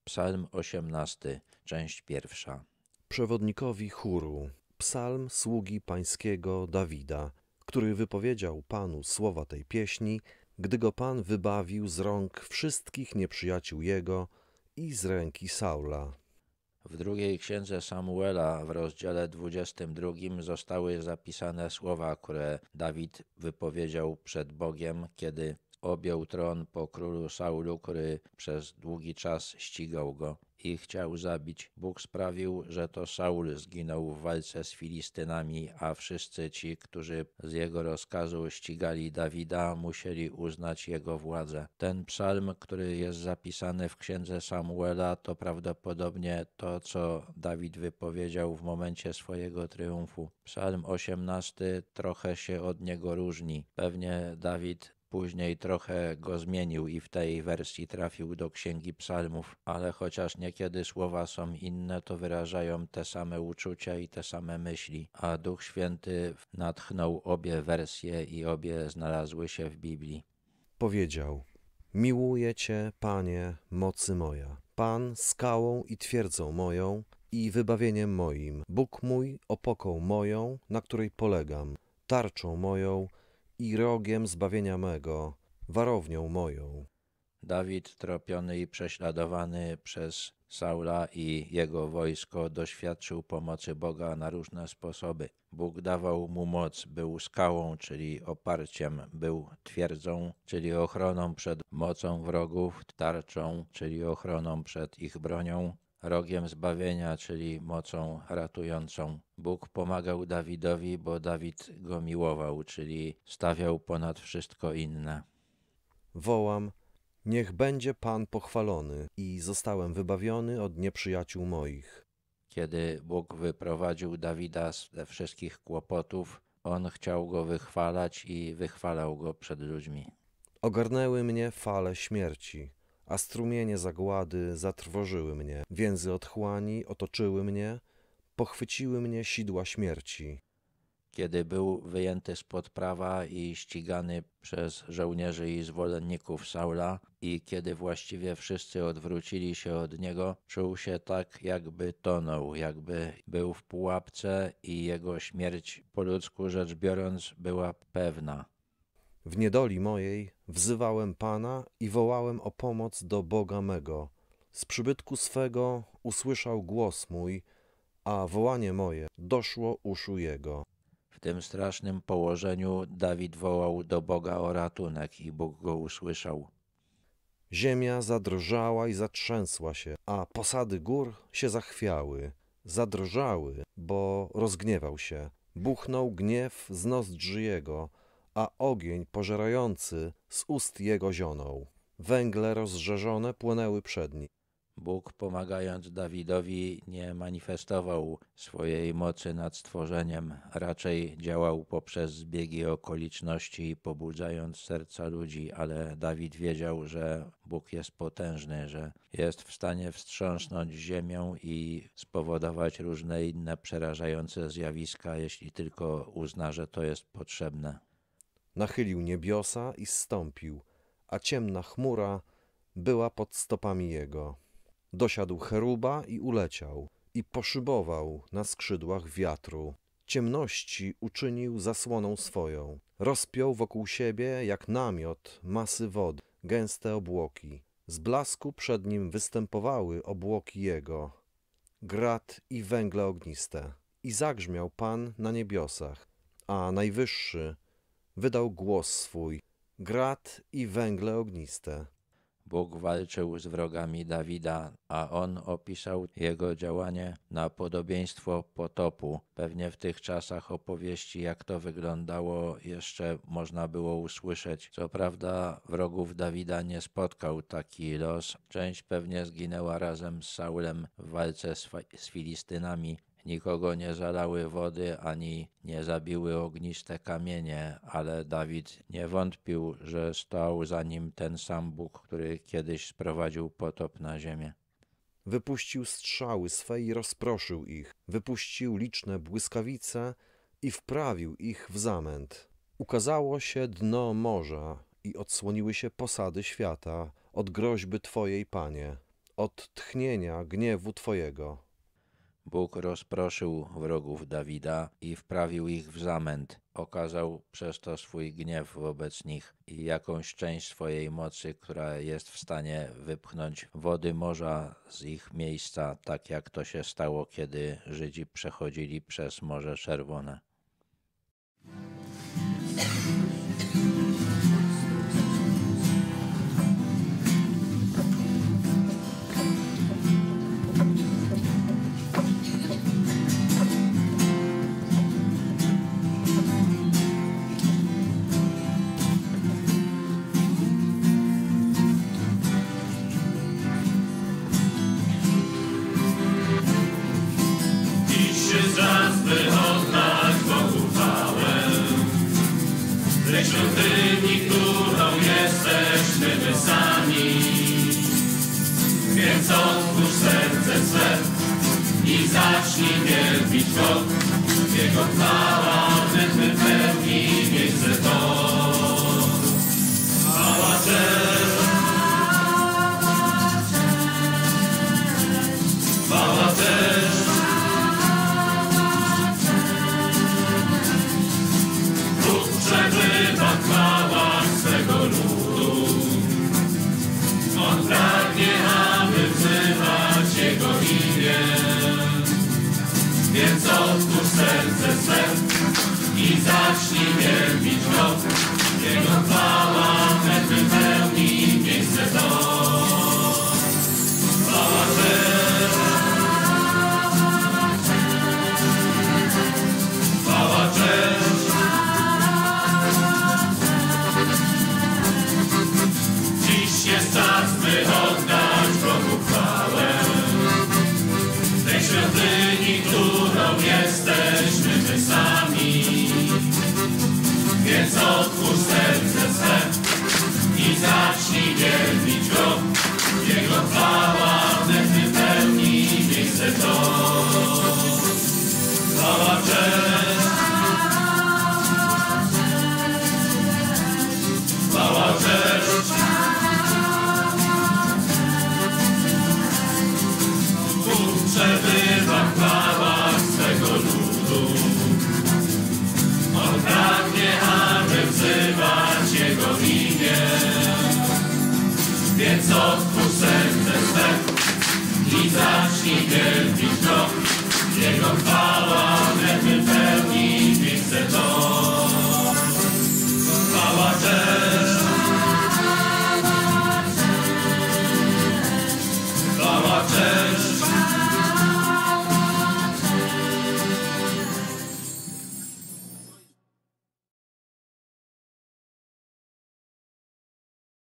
Psalm 18, część pierwsza. Przewodnikowi chóru. Psalm sługi pańskiego Dawida, który wypowiedział Panu słowa tej pieśni, gdy go Pan wybawił z rąk wszystkich nieprzyjaciół jego i z ręki Saula. W drugiej księdze Samuela w rozdziale 22 zostały zapisane słowa, które Dawid wypowiedział przed Bogiem, kiedy objął tron po królu Saulu, który przez długi czas ścigał go i chciał zabić. Bóg sprawił, że to Saul zginął w walce z Filistynami, a wszyscy ci, którzy z jego rozkazu ścigali Dawida, musieli uznać jego władzę. Ten psalm, który jest zapisany w księdze Samuela, to prawdopodobnie to, co Dawid wypowiedział w momencie swojego triumfu. Psalm 18 trochę się od niego różni. Pewnie Dawid później trochę go zmienił i w tej wersji trafił do Księgi Psalmów, ale chociaż niekiedy słowa są inne, to wyrażają te same uczucia i te same myśli, a Duch Święty natchnął obie wersje i obie znalazły się w Biblii. Powiedział: miłuję Cię, Panie, mocy moja, Pan skałą i twierdzą moją i wybawieniem moim, Bóg mój opoką moją, na której polegam, tarczą moją i rogiem zbawienia mego, warownią moją. Dawid, tropiony i prześladowany przez Saula i jego wojsko, doświadczył pomocy Boga na różne sposoby. Bóg dawał mu moc, był skałą, czyli oparciem, był twierdzą, czyli ochroną przed mocą wrogów, tarczą, czyli ochroną przed ich bronią, rogiem zbawienia, czyli mocą ratującą. Bóg pomagał Dawidowi, bo Dawid go miłował, czyli stawiał ponad wszystko inne. Wołam: niech będzie Pan pochwalony i zostałem wybawiony od nieprzyjaciół moich. Kiedy Bóg wyprowadził Dawida ze wszystkich kłopotów, on chciał go wychwalać i wychwalał go przed ludźmi. Ogarnęły mnie fale śmierci, a strumienie zagłady zatrwożyły mnie. Więzy otchłani otoczyły mnie, pochwyciły mnie sidła śmierci. Kiedy był wyjęty spod prawa i ścigany przez żołnierzy i zwolenników Saula i kiedy właściwie wszyscy odwrócili się od niego, czuł się tak, jakby tonął, jakby był w pułapce i jego śmierć, po ludzku rzecz biorąc, była pewna. W niedoli mojej wzywałem Pana i wołałem o pomoc do Boga mego. Z przybytku swego usłyszał głos mój, a wołanie moje doszło uszu Jego. W tym strasznym położeniu Dawid wołał do Boga o ratunek i Bóg go usłyszał. Ziemia zadrżała i zatrzęsła się, a posady gór się zachwiały. Zadrżały, bo rozgniewał się. Buchnął gniew z nozdrzy jego, a ogień pożerający z ust jego zionął. Węgle rozżarzone płonęły przed nim. Bóg, pomagając Dawidowi, nie manifestował swojej mocy nad stworzeniem, raczej działał poprzez zbiegi okoliczności, pobudzając serca ludzi, ale Dawid wiedział, że Bóg jest potężny, że jest w stanie wstrząsnąć ziemią i spowodować różne inne przerażające zjawiska, jeśli tylko uzna, że to jest potrzebne. Nachylił niebiosa i zstąpił, a ciemna chmura była pod stopami jego. Dosiadł cheruba i uleciał, i poszybował na skrzydłach wiatru. Ciemności uczynił zasłoną swoją. Rozpiął wokół siebie jak namiot masy wody, gęste obłoki. Z blasku przed nim występowały obłoki jego, grat i węgle ogniste. I zagrzmiał Pan na niebiosach, a Najwyższy wydał głos swój, grat i węgle ogniste. Bóg walczył z wrogami Dawida, a on opisał jego działanie na podobieństwo potopu. Pewnie w tych czasach opowieści, jak to wyglądało, jeszcze można było usłyszeć. Co prawda wrogów Dawida nie spotkał taki los. Część pewnie zginęła razem z Saulem w walce z Filistynami. Nikogo nie zalały wody, ani nie zabiły ogniste kamienie, ale Dawid nie wątpił, że stał za nim ten sam Bóg, który kiedyś sprowadził potop na ziemię. Wypuścił strzały swe i rozproszył ich. Wypuścił liczne błyskawice i wprawił ich w zamęt. Ukazało się dno morza i odsłoniły się posady świata od groźby Twojej, Panie. od tchnienia gniewu Twojego. Bóg rozproszył wrogów Dawida i wprawił ich w zamęt. Okazał przez to swój gniew wobec nich i jakąś część swojej mocy, która jest w stanie wypchnąć wody morza z ich miejsca, tak jak to się stało, kiedy Żydzi przechodzili przez Morze Czerwone. Tej świątyni, którą jesteśmy my sami. Więc otwórz serce swe i zacznij wielbić Go. Jego chwała wypełni miejsce to. Chwała, cześć, chwała, cześć. Przebywa w chwałach swego ludu. On pragnie, aby wzywać Jego imię. Więc otwórz serce swe i zacznij wielbić Go. Jego chwała wypełni miejsce to. Chwała, cześć, chwała, cześć. Jest czas, by oddać Bogu chwałę. Tej świątyni, którą jesteśmy my sami. Więc otwórz serce swe i zacznij wielbić Go. Jego chwała wypełni miejsce to. Chwała, cześć, chwała, cześć. Przebywa w chwałach swego ludu. On pragnie, aby wzywać Jego imię. Więc otwórz serce swe i zacznij wielbić Go. Jego chwała